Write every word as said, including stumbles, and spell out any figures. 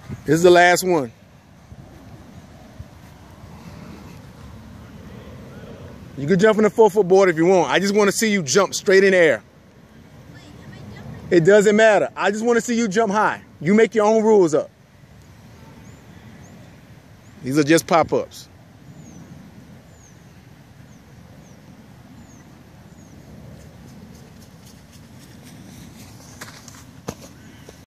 This is the last one. You can jump in the four foot board if you want. I just want to see you jump straight in the air. It doesn't matter. I just want to see you jump high. You make your own rules up. These are just pop-ups.